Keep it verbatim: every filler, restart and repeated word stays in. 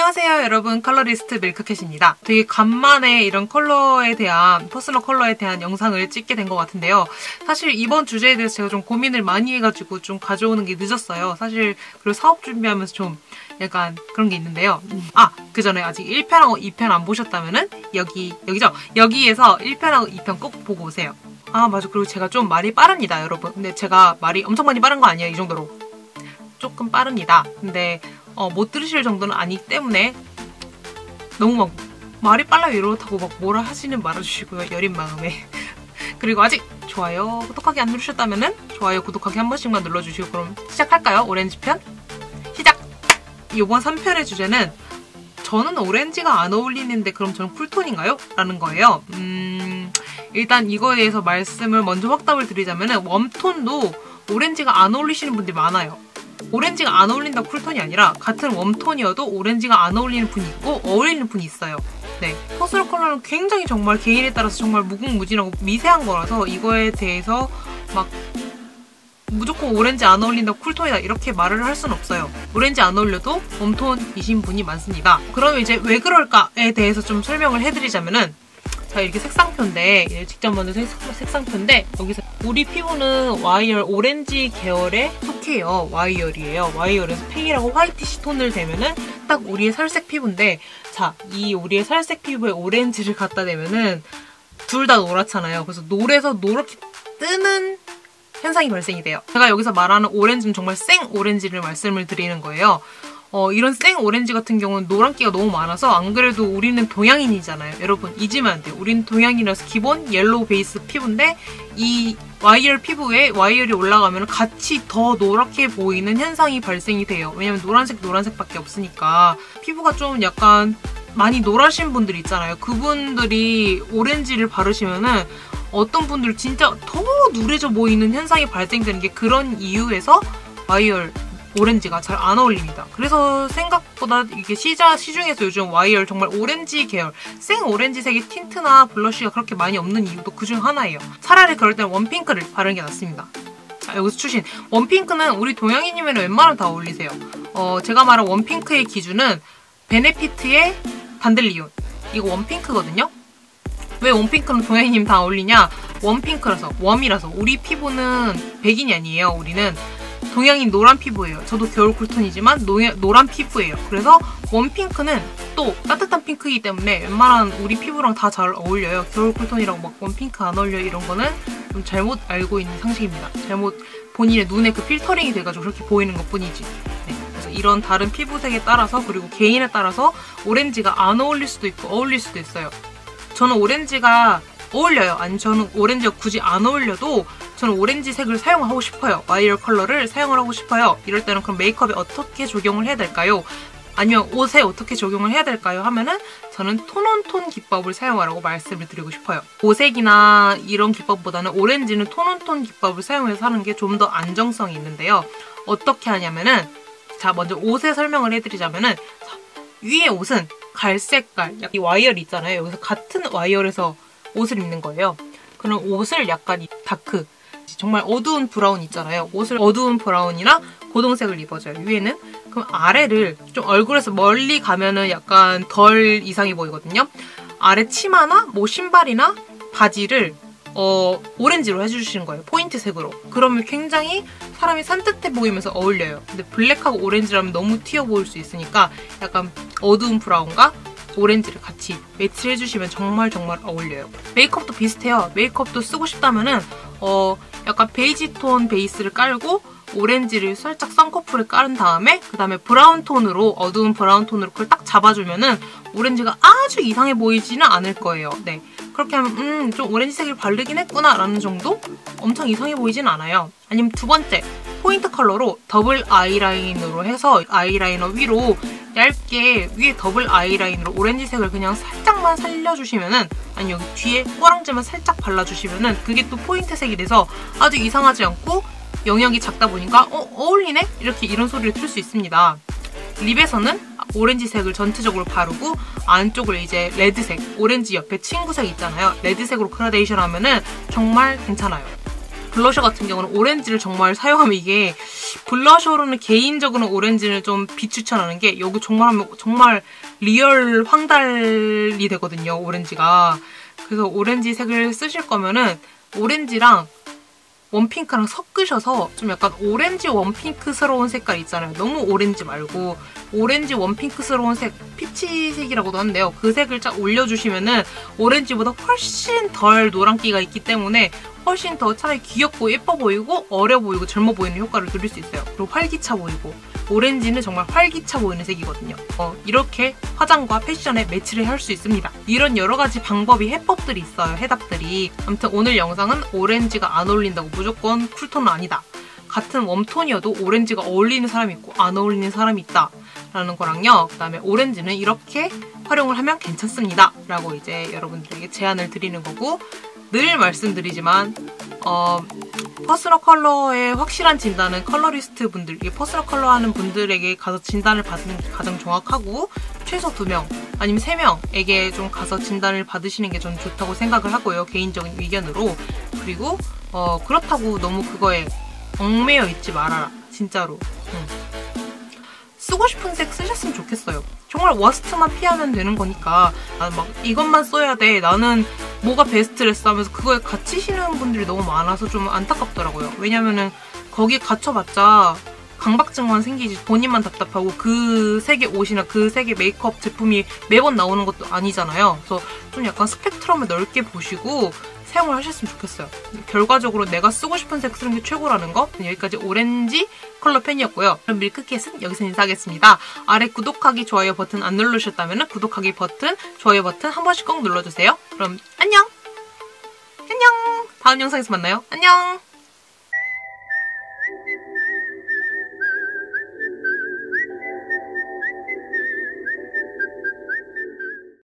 안녕하세요 여러분, 컬러리스트 밀크캣입니다. 되게 간만에 이런 컬러에 대한, 퍼스널 컬러에 대한 영상을 찍게 된 것 같은데요. 사실 이번 주제에 대해서 제가 좀 고민을 많이 해가지고 좀 가져오는 게 늦었어요. 사실 그리고 사업 준비하면서 좀 약간 그런 게 있는데요. 아! 그 전에 아직 일 편하고 이 편 안 보셨다면은 여기, 여기죠? 여기에서 일 편하고 이 편 꼭 보고 오세요. 아 맞아, 그리고 제가 좀 말이 빠릅니다 여러분. 근데 제가 말이 엄청 많이 빠른 거 아니에요, 이 정도로. 조금 빠릅니다. 근데 어, 못 들으실 정도는 아니기 때문에 너무 막 말이 빨라요 이렇다고 막 뭐라 하시는 말아주시고요, 여린 마음에. 그리고 아직 좋아요, 구독하기 안 누르셨다면은 좋아요, 구독하기 한 번씩만 눌러주시고 그럼 시작할까요? 오렌지 편? 시작! 이번 삼 편의 주제는 저는 오렌지가 안 어울리는데 그럼 저는 쿨톤인가요? 라는 거예요. 음... 일단 이거에 대해서 말씀을 먼저 확답을 드리자면은 웜톤도 오렌지가 안 어울리시는 분들이 많아요. 오렌지가 안 어울린다고 쿨톤이 아니라 같은 웜톤이어도 오렌지가 안 어울리는 분이 있고 어울리는 분이 있어요. 네, 퍼스널 컬러는 굉장히 정말 개인에 따라서 정말 무궁무진하고 미세한 거라서 이거에 대해서 막 무조건 오렌지 안 어울린다고 쿨톤이다 이렇게 말을 할 수는 없어요. 오렌지 안 어울려도 웜톤이신 분이 많습니다. 그러면 이제 왜 그럴까에 대해서 좀 설명을 해드리자면은, 자, 이렇게 색상표인데, 직접 만든 색상표인데, 여기서 우리 피부는 와이어 오렌지 계열에 속해요. 와이어리예요. 와이어에서 페일하고 화이티시 톤을 대면은 딱 우리의 살색 피부인데, 자, 이 우리의 살색 피부에 오렌지를 갖다 대면은 둘 다 노랗잖아요. 그래서 노래서 노랗게 뜨는 현상이 발생이 돼요. 제가 여기서 말하는 오렌지는 정말 생 오렌지를 말씀을 드리는 거예요. 어, 이런 생 오렌지 같은 경우는 노란기가 너무 많아서, 안 그래도 우리는 동양인이잖아요. 여러분 잊으면 안 돼요. 우리는 동양인이라서 기본 옐로우 베이스 피부인데 이 와이어 피부에 와이어리 올라가면 같이 더 노랗게 보이는 현상이 발생이 돼요. 왜냐면 노란색 노란색밖에 없으니까. 피부가 좀 약간 많이 노라신 분들 있잖아요. 그분들이 오렌지를 바르시면은 어떤 분들 진짜 더 누래져 보이는 현상이 발생되는 게 그런 이유에서 와이어 오렌지가 잘 안 어울립니다. 그래서 생각보다 이게 시자, 시중에서 요즘 와이어 정말 오렌지 계열, 생 오렌지색의 틴트나 블러쉬가 그렇게 많이 없는 이유도 그중 하나예요. 차라리 그럴 때는 웜핑크를 바르는 게 낫습니다. 자, 여기서 추신. 웜핑크는 우리 동양인이면 웬만하면 다 어울리세요. 어, 제가 말한 웜핑크의 기준은 베네피트의 단델리온. 이거 웜핑크거든요? 왜 웜핑크는 동양인이면 다 어울리냐? 웜핑크라서, 웜이라서. 우리 피부는 백인이 아니에요, 우리는. 동양인 노란 피부예요. 저도 겨울 쿨톤이지만 노, 노란 피부예요. 그래서 웜핑크는 또 따뜻한 핑크이기 때문에 웬만한 우리 피부랑 다 잘 어울려요. 겨울 쿨톤이라고 막 웜핑크 안 어울려 이런 거는 좀 잘못 알고 있는 상식입니다. 잘못 본인의 눈에 그 필터링이 돼가지고 그렇게 보이는 것 뿐이지. 네, 그래서 이런 다른 피부색에 따라서, 그리고 개인에 따라서 오렌지가 안 어울릴 수도 있고 어울릴 수도 있어요. 저는 오렌지가 어울려요. 아니, 저는 오렌지가 굳이 안 어울려도 저는 오렌지색을 사용하고 싶어요. 와이어 컬러를 사용을 하고 싶어요. 이럴 때는 그럼 메이크업에 어떻게 적용을 해야 될까요? 아니면 옷에 어떻게 적용을 해야 될까요? 하면은 저는 톤온톤 기법을 사용하라고 말씀을 드리고 싶어요. 오색이나 이런 기법보다는 오렌지는 톤온톤 기법을 사용해서 하는 게 좀 더 안정성이 있는데요. 어떻게 하냐면은, 자, 먼저 옷에 설명을 해드리자면은, 자, 위에 옷은 갈색깔, 이 와이어리 있잖아요. 여기서 같은 와이어에서 옷을 입는 거예요. 그럼 옷을 약간 다크, 정말 어두운 브라운 있잖아요. 옷을 어두운 브라운이나 고동색을 입어줘요, 위에는. 그럼 아래를 좀 얼굴에서 멀리 가면은 약간 덜 이상해 보이거든요. 아래 치마나 뭐 신발이나 바지를 어, 오렌지로 해주시는 거예요. 포인트색으로. 그러면 굉장히 사람이 산뜻해 보이면서 어울려요. 근데 블랙하고 오렌지라면 너무 튀어 보일 수 있으니까 약간 어두운 브라운과 오렌지를 같이 매치를 해주시면 정말 정말 어울려요. 메이크업도 비슷해요. 메이크업도 쓰고 싶다면은 어 약간 베이지 톤 베이스를 깔고 오렌지를 살짝 쌍꺼풀에 깔은 다음에 그 다음에 브라운 톤으로, 어두운 브라운 톤으로 그걸 딱 잡아주면은 오렌지가 아주 이상해 보이지는 않을 거예요. 네, 그렇게 하면 음, 좀 오렌지색을 바르긴 했구나 라는 정도? 엄청 이상해 보이진 않아요. 아니면 두 번째, 포인트 컬러로 더블 아이라인으로 해서 아이라이너 위로 얇게 위에 더블 아이라인으로 오렌지색을 그냥 살짝만 살려주시면은, 아니 여기 뒤에 꼬랑지만 살짝 발라주시면은 그게 또 포인트색이 돼서 아주 이상하지 않고 영역이 작다 보니까 어? 어울리네? 이렇게 이런 소리를 틀 수 있습니다. 립에서는 오렌지색을 전체적으로 바르고 안쪽을 이제 레드색, 오렌지 옆에 친구색 있잖아요. 레드색으로 그라데이션 하면은 정말 괜찮아요. 블러셔 같은 경우는 오렌지를 정말 사용하면 이게 블러셔로는 개인적으로는 오렌지를 좀 비추천하는 게 여기 정말 정말 리얼 황달이 되거든요, 오렌지가. 그래서 오렌지 색을 쓰실 거면은 오렌지랑 웜핑크랑 섞으셔서 좀 약간 오렌지 웜핑크스러운 색깔 있잖아요. 너무 오렌지 말고 오렌지 웜핑크스러운 색, 피치색이라고도 하는데요. 그 색을 쫙 올려주시면은 오렌지보다 훨씬 덜 노란기가 있기 때문에 훨씬 더 차라리 귀엽고 예뻐 보이고 어려 보이고 젊어 보이는 효과를 누릴 수 있어요. 그리고 활기차 보이고 오렌지는 정말 활기차 보이는 색이거든요. 어, 이렇게 화장과 패션에 매치를 할 수 있습니다. 이런 여러 가지 방법이 해법들이 있어요. 해답들이. 아무튼 오늘 영상은 오렌지가 안 어울린다고 무조건 쿨톤은 아니다. 같은 웜톤이어도 오렌지가 어울리는 사람이 있고 안 어울리는 사람이 있다. 라는 거랑요. 그 다음에 오렌지는 이렇게 활용을 하면 괜찮습니다. 라고 이제 여러분들에게 제안을 드리는 거고 늘 말씀드리지만 어, 퍼스널 컬러의 확실한 진단은 컬러리스트 분들, 퍼스널 컬러 하는 분들에게 가서 진단을 받는 게 가장 정확하고 최소 두 명 아니면 세 명에게 좀 가서 진단을 받으시는 게 전 좋다고 생각을 하고요. 개인적인 의견으로. 그리고 어, 그렇다고 너무 그거에 얽매여 있지 말아라. 진짜로. 응. 쓰고 싶은 색 쓰셨으면 좋겠어요. 정말 워스트만 피하면 되는 거니까 나는 막 이것만 써야 돼. 나는 뭐가 베스트랬어 하면서 그거에 갇히시는 분들이 너무 많아서 좀 안타깝더라고요. 왜냐면은 거기에 갇혀봤자 강박증만 생기지 본인만 답답하고 그 색의 옷이나 그 색의 메이크업 제품이 매번 나오는 것도 아니잖아요. 그래서 좀 약간 스펙트럼을 넓게 보시고 사용을 하셨으면 좋겠어요. 결과적으로 내가 쓰고 싶은 색 쓰는 게 최고라는 거. 여기까지 오렌지 컬러 펜이었고요. 그럼 밀크캣은 여기서 인사하겠습니다. 아래 구독하기, 좋아요 버튼 안 누르셨다면 구독하기 버튼, 좋아요 버튼 한 번씩 꼭 눌러주세요. 그럼 안녕! 안녕! 다음 영상에서 만나요. 안녕!